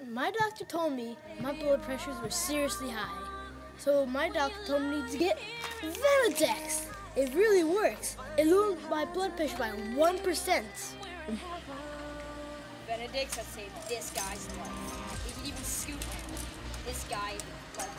My doctor told me my blood pressures were seriously high. So my doctor told me to get Venidix. It really works. It lowered my blood pressure by 1%. Venidix has saved this guy's life. He can even scoop this guy blood